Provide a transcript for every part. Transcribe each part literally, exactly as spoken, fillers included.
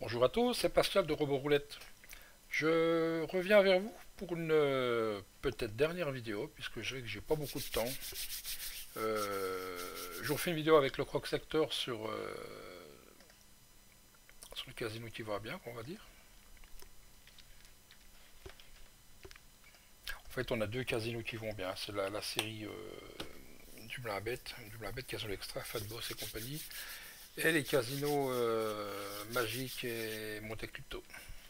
Bonjour à tous, c'est Pascal de Robot Roulette. Je reviens vers vous pour une euh, peut-être dernière vidéo, puisque je sais que j'ai pas beaucoup de temps. Euh, je vous refais une vidéo avec le Croc Sector sur, euh, sur le casino qui va bien, on va dire. En fait, on a deux casinos qui vont bien. C'est la, la série euh, Dublin Bête, Dublin Bête, Casino Extra, Fat Boss et compagnie. Et les casinos euh, Magique et Monte Crypto.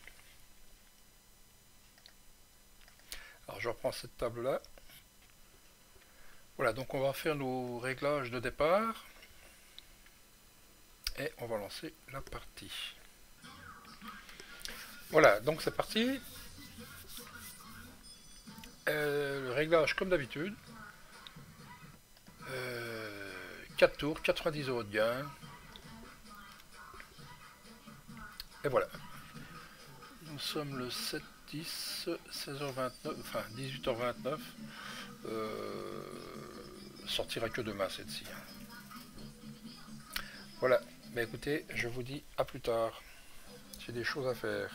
Alors je reprends cette table là. Voilà, donc on va faire nos réglages de départ. Et on va lancer la partie. Voilà, donc c'est parti. Euh, le réglage comme d'habitude. Euh, quatre tours, quatre-vingt-dix euros de gain. Et voilà. Nous sommes le sept dix, seize heures vingt-neuf, enfin dix-huit heures vingt-neuf. Euh, sortira que demain cette-ci. Voilà, mais écoutez, je vous dis à plus tard. J'ai des choses à faire.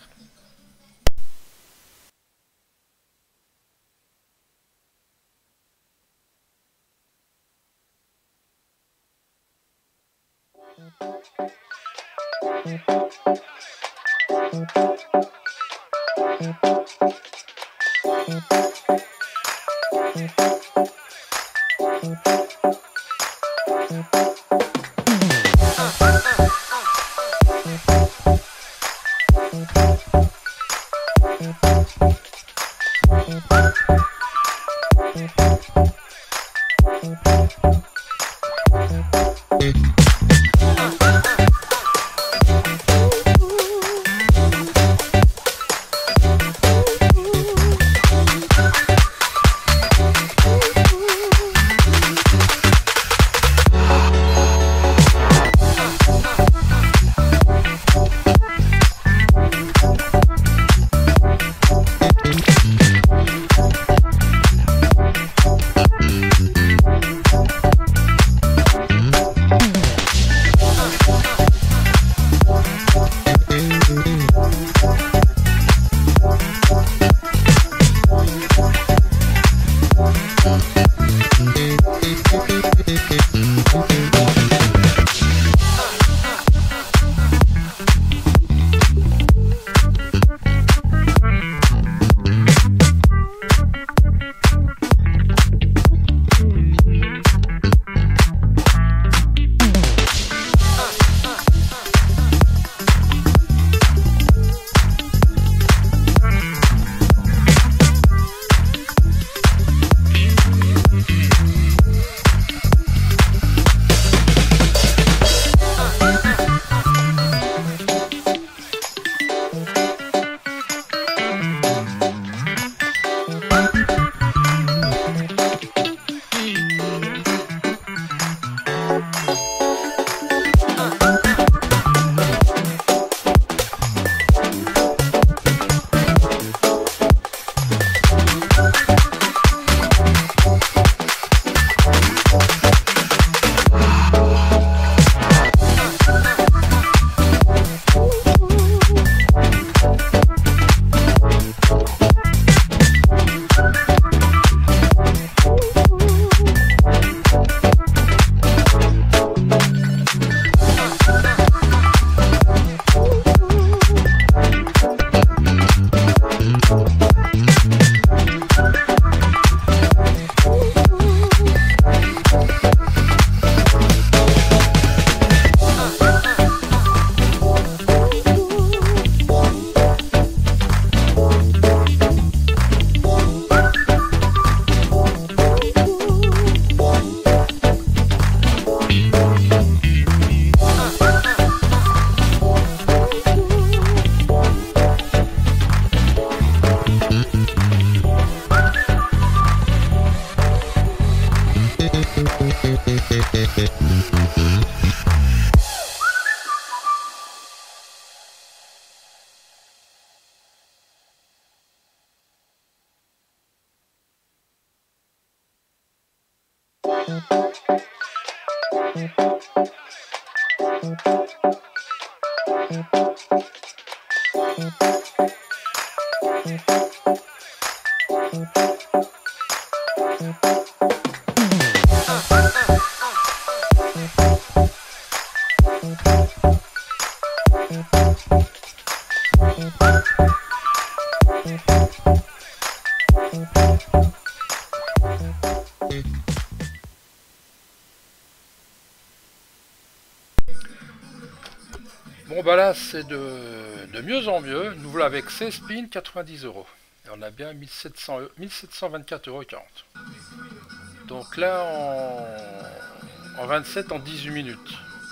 Bon bah là c'est de, de mieux en mieux. Nous voilà avec seize spins, quatre-vingt-dix euros. Et on a bien mille sept cents, mille sept cent vingt-quatre euros quarante. Donc là en, en vingt-sept, en dix-huit minutes.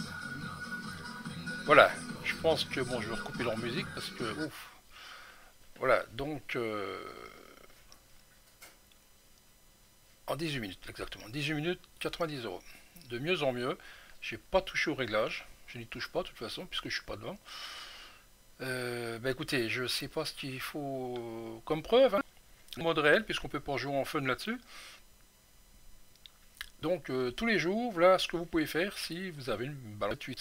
Voilà, je pense que bon, je vais recouper leur musique parce que ouf. Voilà, donc euh, en dix-huit minutes exactement. dix-huit minutes, quatre-vingt-dix euros. De mieux en mieux. J'ai pas touché au réglage. Je n'y touche pas de toute façon puisque je suis pas devant. Euh, bah écoutez, je sais pas ce qu'il faut comme preuve. Hein. Mode réel puisqu'on peut pas jouer en fun là-dessus. Donc euh, tous les jours, voilà ce que vous pouvez faire si vous avez une balle gratuite.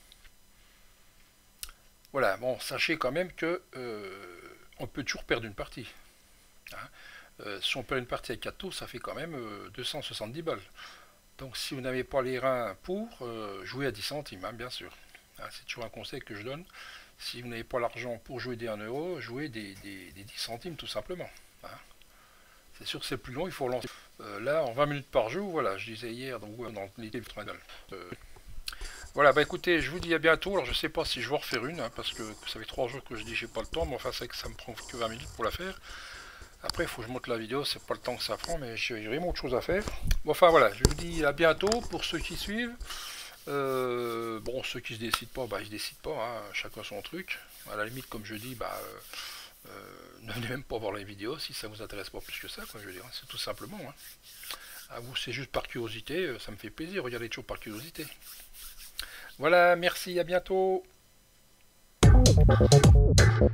Voilà, bon, sachez quand même que euh, on peut toujours perdre une partie. Hein. Euh, si on perd une partie avec quatre tours, ça fait quand même euh, deux cent soixante-dix balles. Donc si vous n'avez pas les reins pour, euh, jouer à dix centimes, hein, bien sûr. Hein, c'est toujours un conseil que je donne. Si vous n'avez pas l'argent pour jouer des un euro, jouez des, des, des dix centimes tout simplement. Hein. C'est sûr que c'est plus long, il faut relancer. Euh, là, en vingt minutes par jour, voilà, je disais hier, donc dans l'été, euh, voilà, bah écoutez, je vous dis à bientôt. Alors je sais pas si je vais en refaire une, hein, parce que ça fait trois jours que je dis j'ai pas le temps, mais enfin c'est que ça me prend que vingt minutes pour la faire. Après, il faut que je monte la vidéo, c'est pas le temps que ça prend, mais j'ai vraiment autre chose à faire. Bon, enfin voilà, je vous dis à bientôt pour ceux qui suivent. Euh, bon, ceux qui se décident pas, bah ils se décident pas, hein, chacun son truc. À la limite, comme je dis, bah euh, euh, ne venez même pas voir les vidéos si ça vous intéresse pas plus que ça, quoi, je veux dire, c'est tout simplement. Hein. À vous, c'est juste par curiosité, ça me fait plaisir, regardez toujours par curiosité. Voilà, merci, à bientôt.